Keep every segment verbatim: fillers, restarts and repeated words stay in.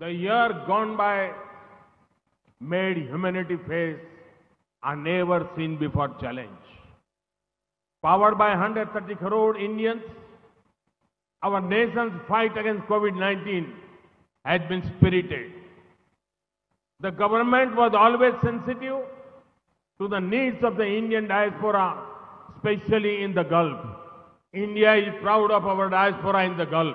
The year gone by made humanity face a never seen before challenge. Powered by one hundred thirty crore Indians, our nation's fight against COVID nineteen has been spirited. The government was always sensitive to the needs of the Indian diaspora, especially in the Gulf. India is proud of our diaspora in the Gulf.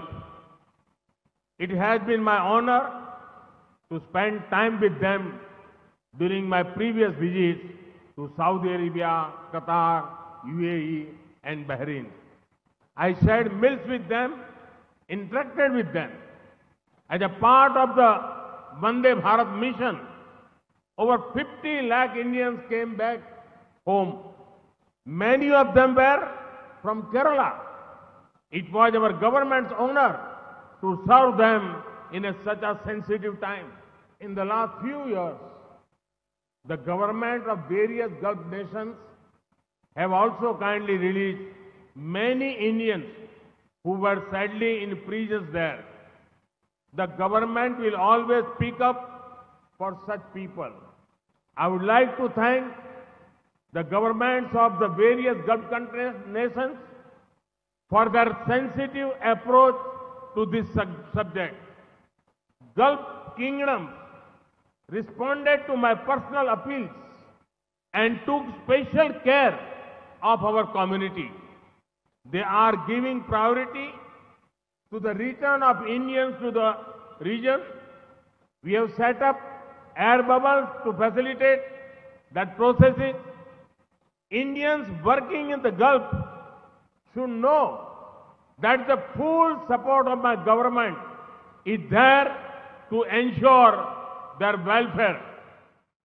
It has been my honor to spend time with them during my previous visits to Saudi Arabia, Qatar, U A E, and Bahrain. I shared meals with them, interacted with them. As a part of the Vande Bharat mission, over fifty lakh Indians came back home. Many of them were from Kerala. It was our government's honor to serve them in a, such a sensitive time. In the last few years, the government of various Gulf nations have also kindly released many Indians who were sadly in prisons there. The government will always speak up for such people. I would like to thank the governments of the various Gulf countries, nations for their sensitive approach to this sub- subject. Gulf kingdoms responded to my personal appeals and took special care of our community. They are giving priority to the return of Indians to the region. We have set up air bubbles to facilitate that processing. Indians working in the Gulf should know that the full support of my government is there to ensure their welfare.